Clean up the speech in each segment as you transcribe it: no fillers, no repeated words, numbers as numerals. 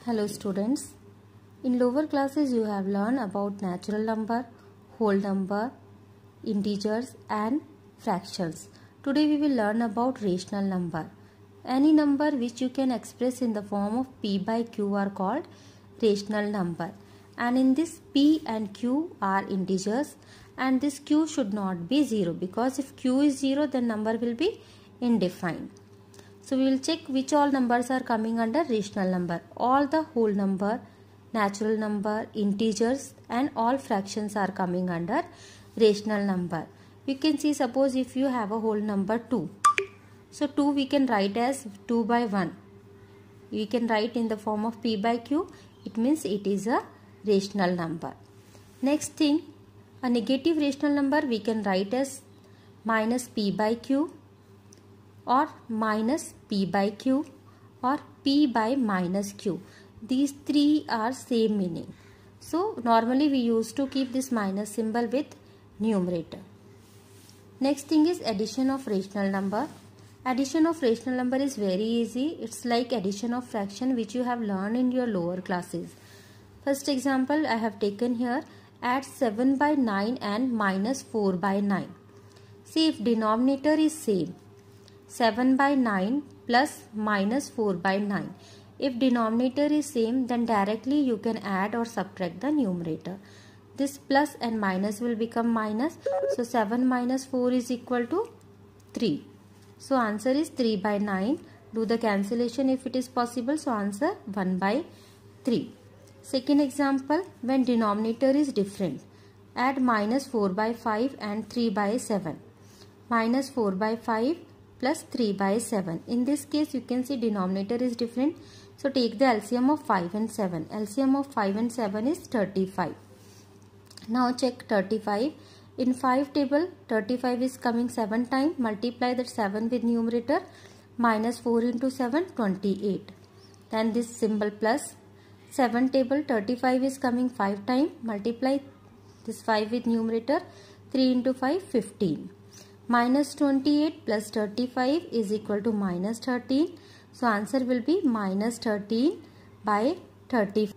Hello students, in lower classes you have learned about natural number, whole number, integers and fractions. Today we will learn about rational number. Any number which you can express in the form of p by q are called rational number. And in this p and q are integers and this q should not be 0 because if q is 0 then number will be indefined. So we will check which all numbers are coming under rational number. All the whole number, natural number, integers and all fractions are coming under rational number. You can see, suppose if you have a whole number 2. So 2 we can write as 2 by 1. We can write in the form of p by q. It means it is a rational number. Next thing, a negative rational number we can write as minus p by q, or minus p by q, or p by minus q. These three are same meaning. So normally we used to keep this minus symbol with numerator. Next thing is addition of rational number. Addition of rational number is very easy. It's like addition of fraction which you have learned in your lower classes. First example I have taken here, add 7 by 9 and minus 4 by 9. See, if denominator is same, 7 by 9 plus minus 4 by 9. If denominator is same, then directly you can add or subtract the numerator. This plus and minus will become minus. So 7 minus 4 is equal to 3. So answer is 3 by 9. Do the cancellation if it is possible. So answer 1 by 3. Second example, when denominator is different, add minus 4 by 5 and 3 by 7. Minus 4 by 5 plus 3 by 7. In this case you can see denominator is different. So take the LCM of 5 and 7. LCM of 5 and 7 is 35. Now check 35. In 5 table 35 is coming 7 times. Multiply that 7 with numerator. Minus 4 into 7, 28. Then this symbol plus. 7 table 35 is coming 5 times. Multiply this 5 with numerator. 3 into 5, 15. Minus 28 plus 35 is equal to minus 13. So answer will be minus 13 by 35.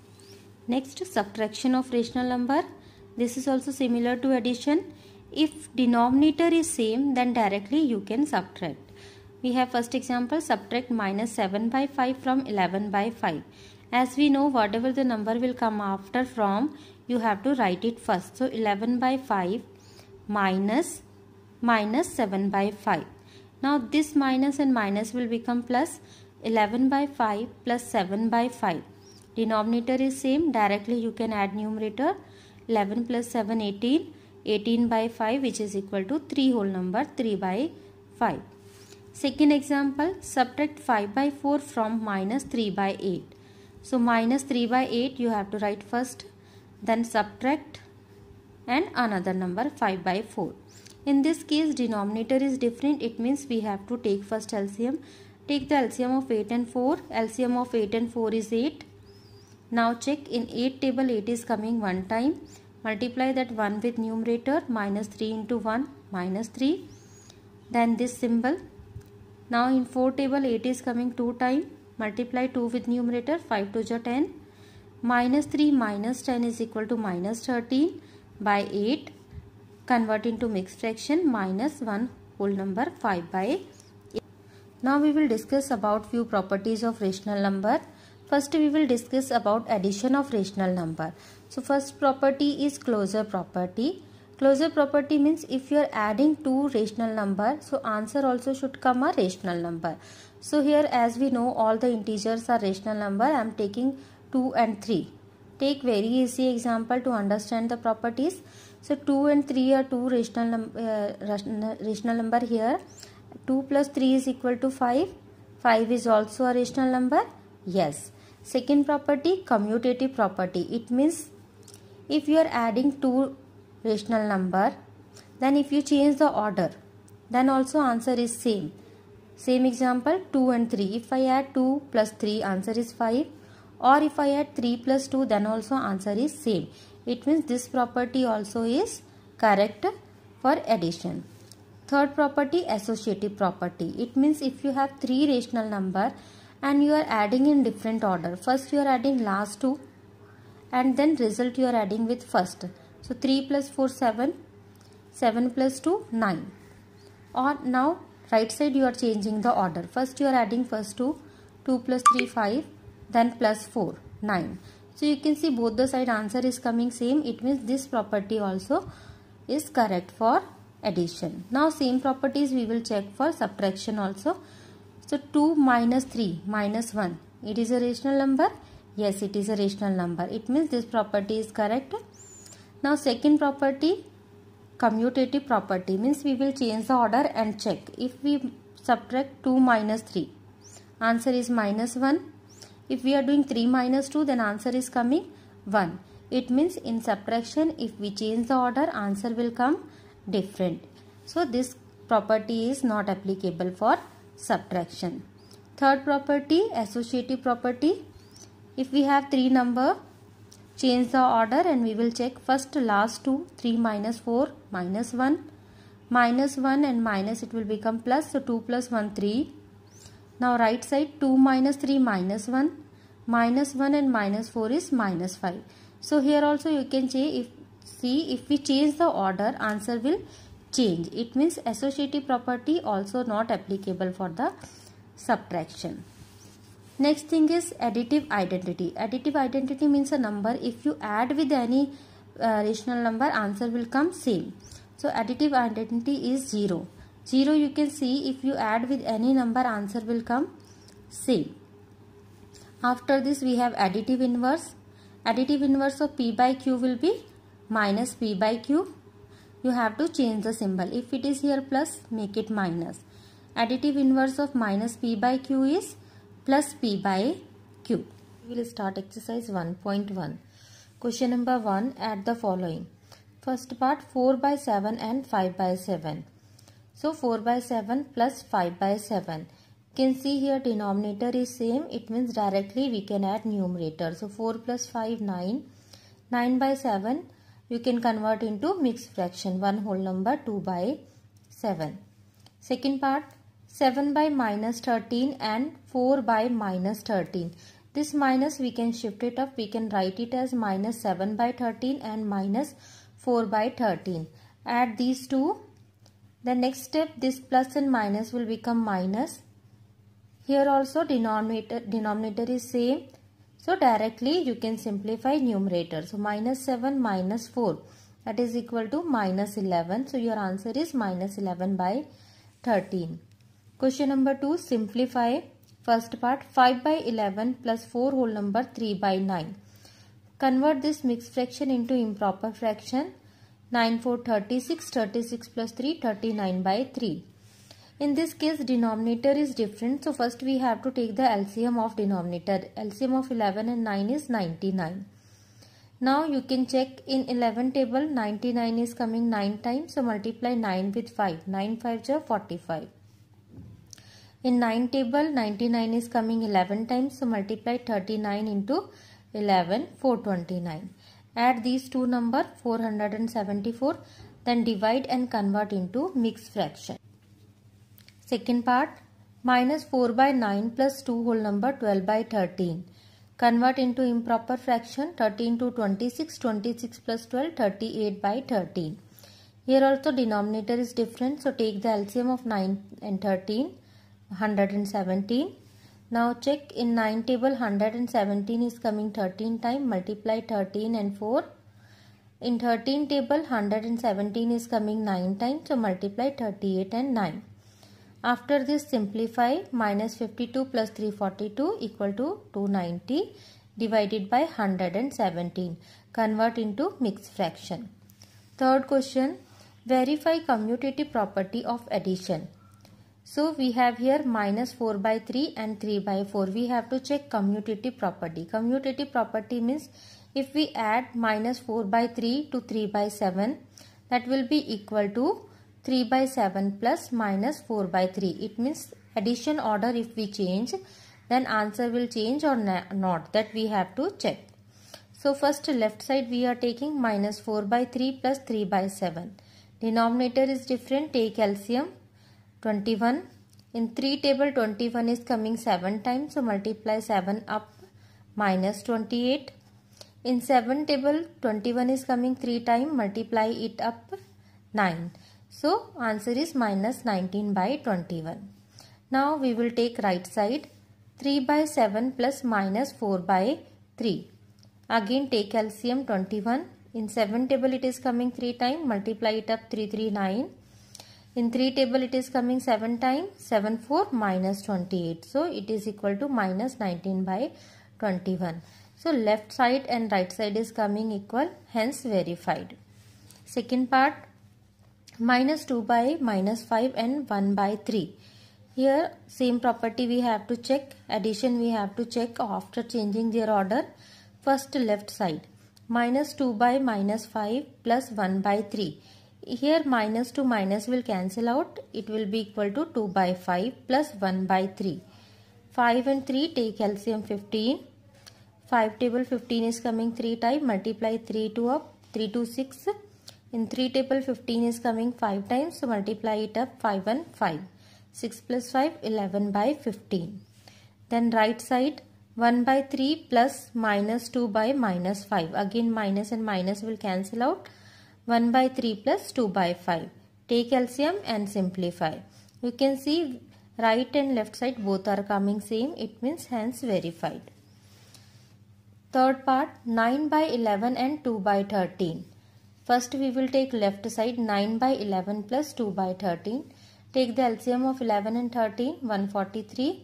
Next, subtraction of rational number. This is also similar to addition. If denominator is same, then directly you can subtract. We have first example, subtract minus 7 by 5 from 11 by 5. As we know, whatever the number will come after from, you have to write it first. So 11 by 5 minus 7 by 5. Now this minus and minus will become plus. 11 by 5 plus 7 by 5. Denominator is same. Directly you can add numerator. 11 plus 7, 18. 18 by 5 which is equal to 3 whole number, 3 by 5. Second example, subtract 5 by 4 from minus 3 by 8. So minus 3 by 8 you have to write first. Then subtract and another number 5 by 4. In this case denominator is different. It means we have to take first LCM. Take the LCM of 8 and 4. LCM of 8 and 4 is 8. Now check, in 8 table 8 is coming 1 time. Multiply that 1 with numerator. Minus 3 into 1, minus 3. Then this symbol. Now in 4 table 8 is coming 2 time. Multiply 2 with numerator. 5 to the 10. Minus 3 minus 10 is equal to minus 13 by 8. Convert into mixed fraction, minus 1 whole number, 5 by 8. Now we will discuss about few properties of rational number. First we will discuss about addition of rational number. So first property is closure property. Closure property means if you are adding two rational number, so answer also should come a rational number. So here as we know all the integers are rational number, I am taking 2 and 3. Take very easy example to understand the properties. So 2 and 3 are two rational number here. 2 plus 3 is equal to 5. 5 is also a rational number. Yes. Second property, commutative property. It means if you are adding two rational number, then if you change the order, then also answer is same. Same example, 2 and 3. If I add 2 plus 3, answer is 5. Or if I add 3 plus 2, then also answer is same. It means this property also is correct for addition. Third property, associative property. It means if you have three rational number and you are adding in different order. First you are adding last two and then result you are adding with first. So 3 plus 4 7, 7 plus 2 9. Or now right side you are changing the order. First you are adding first 2, 2 plus 3 5, then plus 4 9. So you can see both the side answer is coming same. It means this property also is correct for addition. Now same properties we will check for subtraction also. So 2 minus 3 minus 1. It is a rational number? Yes, it is a rational number. It means this property is correct. Now second property, commutative property, means we will change the order and check. If we subtract 2 minus 3, answer is minus 1. If we are doing 3 minus 2, then answer is coming 1. It means in subtraction, if we change the order, answer will come different. So this property is not applicable for subtraction. Third property, associative property. If we have 3 number, change the order and we will check first last two. 3 minus 4 minus 1. Minus 1 and minus it will become plus. So 2 plus 1 3. Now right side 2 minus 3 minus 1. Minus 1 and minus 4 is minus 5. So here also you can see if we change the order, answer will change. It means associative property also not applicable for the subtraction. Next thing is additive identity. Additive identity means a number, if you add with any rational number, answer will come same. So additive identity is 0. 0 you can see if you add with any number, answer will come same. After this we have additive inverse. Additive inverse of p by q will be minus p by q. You have to change the symbol. If it is here plus, make it minus. Additive inverse of minus p by q is plus p by q. We will start exercise 1.1. Question number 1, add the following. First part 4 by 7 and 5 by 7. So 4 by 7 plus 5 by 7. You can see here denominator is same. It means directly we can add numerator. So 4 plus 5 9. 9 by 7 you can convert into mixed fraction. One whole number 2 by 7. Second part 7 by minus 13 and 4 by minus 13. This minus we can shift it up. We can write it as minus 7 by 13 and minus 4 by 13. Add these two. The next step, this plus and minus will become minus. Here also denominator is same. So directly you can simplify numerator. So minus 7 minus 4, that is equal to minus 11. So your answer is minus 11 by 13. Question number 2, simplify. First part 5 by 11 plus 4 whole number 3 by 9. Convert this mixed fraction into improper fraction. 9 4 36, 36 plus 3 39 by 3. In this case denominator is different. So first we have to take the LCM of denominator. LCM of 11 and 9 is 99. Now you can check in 11 table 99 is coming 9 times. So multiply 9 with 5. 9 5 are 45. In 9 table 99 is coming 11 times. So multiply 39 into 11, 429. Add these two numbers 474. Then divide and convert into mixed fraction. Second part minus 4 by 9 plus 2 whole number 12 by 13. Convert into improper fraction. 13 to 26, 26 plus 12 38 by 13. Here also denominator is different. So take the LCM of 9 and 13, 117. Now check in 9 table 117 is coming 13 times. Multiply 13 and 4. In 13 table 117 is coming 9 times. So multiply 38 and 9. After this simplify. Minus 52 plus 342 equal to 290 divided by 117. Convert into mixed fraction. Third question. Verify commutative property of addition. So we have here minus 4 by 3 and 3 by 4. We have to check commutative property. Commutative property means if we add minus 4 by 3 to 3 by 7, that will be equal to 3 by 7 plus minus 4 by 3. It means addition order if we change, then answer will change or not. That we have to check. So first left side we are taking minus 4 by 3 plus 3 by 7. Denominator is different. Take LCM. 21. In 3 table 21 is coming 7 times, so multiply 7 up, minus 28. In 7 table 21 is coming 3 times, multiply it up, 9. So answer is minus 19 by 21. Now we will take right side. 3 by 7 plus minus 4 by 3. Again take LCM 21. In 7 table it is coming 3 times, multiply it up, 3 3 9. In 3 table it is coming 7 times, 7 4 minus 28. So it is equal to minus 19 by 21. So left side and right side is coming equal, hence verified. Second part, minus 2 by minus 5 and 1 by 3. Here same property we have to check, addition we have to check after changing their order. First left side, minus 2 by minus 5 plus 1 by 3. Here minus to minus will cancel out, it will be equal to 2 by 5 plus 1 by 3. 5 and 3 take LCM 15. 5 table 15 is coming 3 times, multiply 3 to up, 3 to 6. In 3 table 15 is coming 5 times, so multiply it up, 5 and 5. 6 plus 5, 11 by 15. Then right side, 1 by 3 plus minus 2 by minus 5. Again minus and minus will cancel out. 1 by 3 plus 2 by 5. Take LCM and simplify. You can see right and left side both are coming same. It means hence verified. Third part, 9 by 11 and 2 by 13. First we will take left side, 9 by 11 plus 2 by 13. Take the LCM of 11 and 13, 143.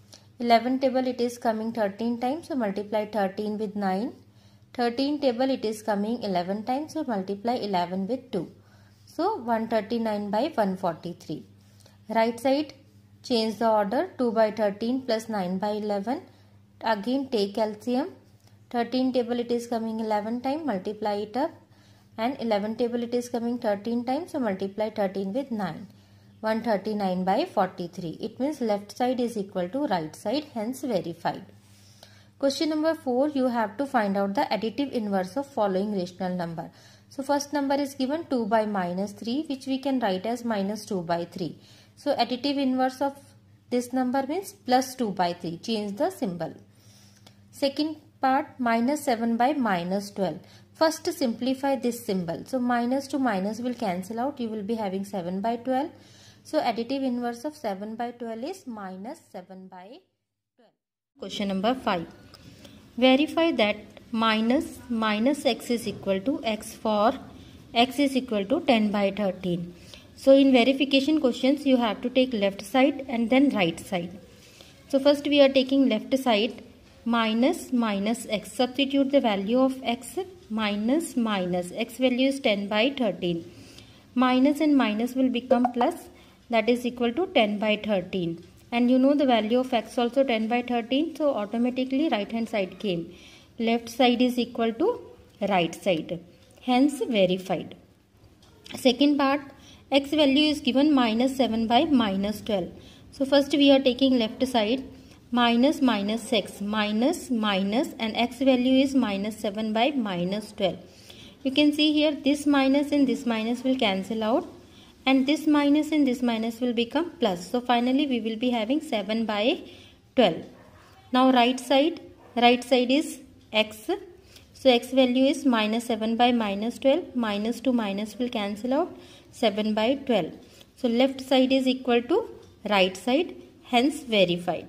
11 table it is coming 13 times, so multiply 13 with 9. 13 table it is coming 11 times, so multiply 11 with 2. So 139 by 143. Right side, change the order, 2 by 13 plus 9 by 11. Again take LCM. 13 table it is coming 11 times, multiply it up. And 11 table it is coming 13 times, so multiply 13 with 9. 139 by 43. It means left side is equal to right side, hence verified. Question number 4, you have to find out the additive inverse of following rational number. So first number is given 2 by minus 3, which we can write as minus 2 by 3. So additive inverse of this number means plus 2 by 3. Change the symbol. Second part, minus 7 by minus 12. First simplify this symbol. So minus to minus will cancel out. You will be having 7 by 12. So additive inverse of 7 by 12 is minus 7 by 12. Question number 5. Verify that minus x is equal to x for x is equal to 10 by 13. So in verification questions you have to take left side and then right side. So first we are taking left side, minus x. Substitute the value of x, minus x value is 10 by 13. Minus and minus will become plus, that is equal to 10 by 13. And you know the value of x also 10 by 13, so automatically right hand side came. Left side is equal to right side, hence verified. Second part, x value is given minus 7 by minus 12. So first we are taking left side, minus x, minus and x value is minus 7 by minus 12. You can see here this minus and this minus will cancel out. And this minus and this minus will become plus. So finally we will be having 7 by 12. Now right side is x. So x value is minus 7 by minus 12. Minus to minus will cancel out. 7 by 12. So left side is equal to right side. Hence verified.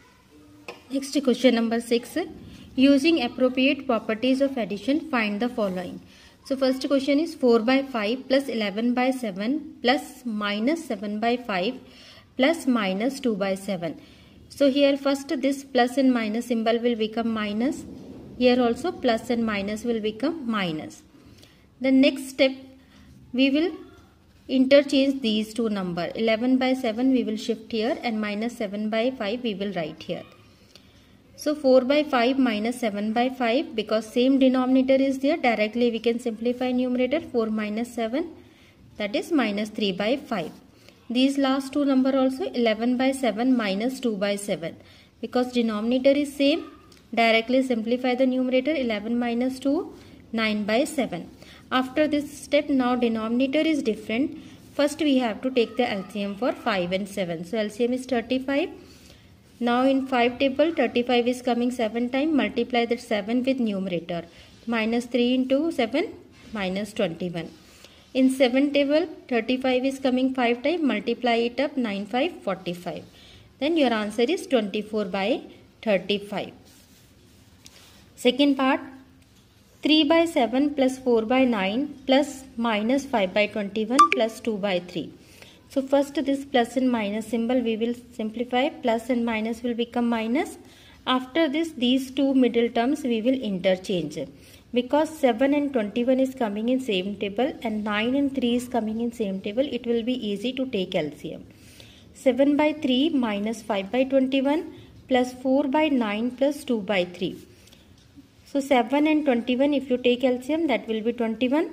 Next question number 6. Using appropriate properties of addition, find the following. So first question is 4 by 5 plus 11 by 7 plus minus 7 by 5 plus minus 2 by 7. So here first this plus and minus symbol will become minus. Here also plus and minus will become minus. The next step we will interchange these two numbers. 11 by 7 we will shift here and minus 7 by 5 we will write here. So 4 by 5 minus 7 by 5, because same denominator is there, directly we can simplify numerator. 4 minus 7, that is minus 3 by 5. These last two number also 11 by 7 minus 2 by 7. Because denominator is same, directly simplify the numerator. 11 minus 2, 9 by 7. After this step, now denominator is different, First we have to take the LCM for 5 and 7. So LCM is 35. Now in 5 table 35 is coming 7 times. Multiply that 7 with numerator. Minus 3 into 7 minus 21. In 7 table 35 is coming 5 times. Multiply it up 9 5 45. Then your answer is 24 by 35. Second part, 3 by 7 plus 4 by 9 plus minus 5 by 21 plus 2 by 3. So first this plus and minus symbol we will simplify. Plus and minus will become minus. After this, these two middle terms we will interchange. Because 7 and 21 is coming in same table and 9 and 3 is coming in same table, it will be easy to take LCM. 7 by 3 minus 5 by 21 plus 4 by 9 plus 2 by 3. So 7 and 21, if you take LCM, that will be 21.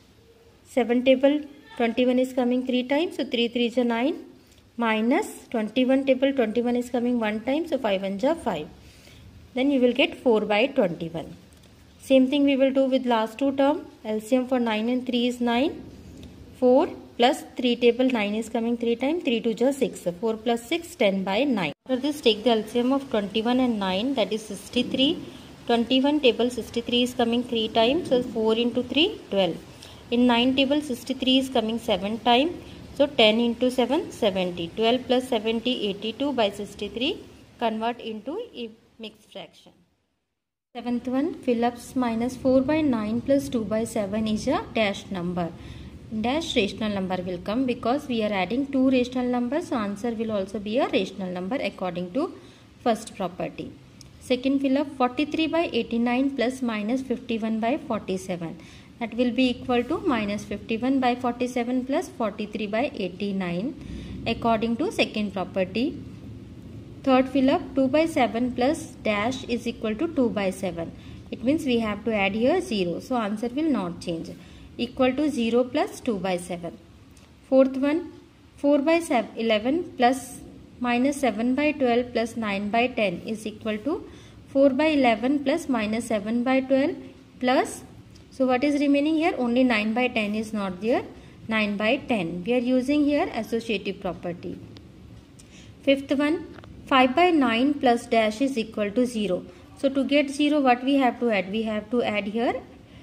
7 table 21 is coming 3 times, so 3 3 is 9. Minus 21 table 21 is coming 1 time, so 5 1 is 5. Then you will get 4 by 21. Same thing we will do with last two term. LCM for 9 and 3 is 9. 4 plus 3 table 9 is coming 3 times. 3 2 is 6. 4 plus 6, 10 by 9. After this, take the LCM of 21 and 9, that is 63. 21 table 63 is coming 3 times, so 4 into 3, 12. In 9 table 63 is coming 7 times, so 10 into 7, 70. 12 plus 70, 82 by 63. Convert into a mixed fraction. Seventh one, Phillips minus 4 by 9 plus 2 by 7 is a dash number. Dash rational number will come because we are adding two rational numbers, so answer will also be a rational number according to first property. Second Phillips, 43 by 89 plus minus 51 by 47. That will be equal to minus 51 by 47 plus 43 by 89 according to second property. Third Phillips, 2 by 7 plus dash is equal to 2 by 7. It means we have to add here 0. So answer will not change. Equal to 0 plus 2 by 7. Fourth one, 4 by 11 plus minus 7 by 12 plus 9 by 10 is equal to 4 by 11 plus minus 7 by 12 plus, so what is remaining here? Only 9 by 10 is not there. 9 by 10. We are using here associative property. Fifth one, 5 by 9 plus dash is equal to 0. So to get 0, what we have to add? We have to add here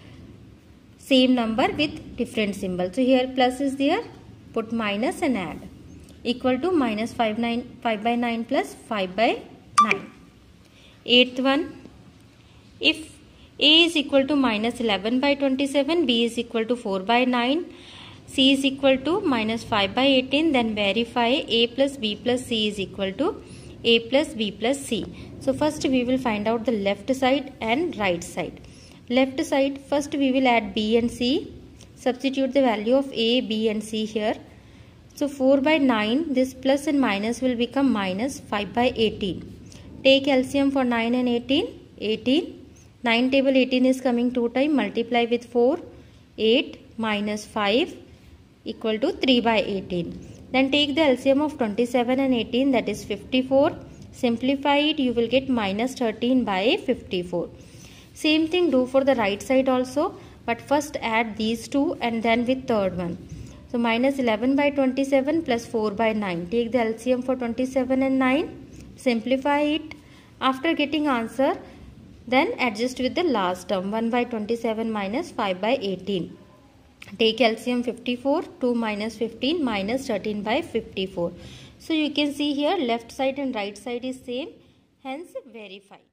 same number with different symbol. So here plus is there, put minus and add. Equal to minus 5 by 9 plus 5 by 9. Eighth one, if A is equal to minus 11 by 27, B is equal to 4 by 9, C is equal to minus 5 by 18, then verify A plus B plus C is equal to A plus B plus C. So first we will find out the left side and right side. Left side, first we will add B and C. Substitute the value of A, B and C here. So 4 by 9, this plus and minus will become minus 5 by 18. Take LCM for 9 and 18. 18. 9 table 18 is coming 2 times. Multiply with 4. 8 minus 5 equal to 3 by 18. Then take the LCM of 27 and 18, that is 54. Simplify it, you will get minus 13 by 54. Same thing do for the right side also, but first add these two and then with third one. So minus 11 by 27 plus 4 by 9. Take the LCM for 27 and 9. Simplify it. After getting answer, then adjust with the last term. 1 by 27 minus 5 by 18. Take LCM 54. 2 minus 15 minus 13 by 54. So you can see here left side and right side is same. Hence verify.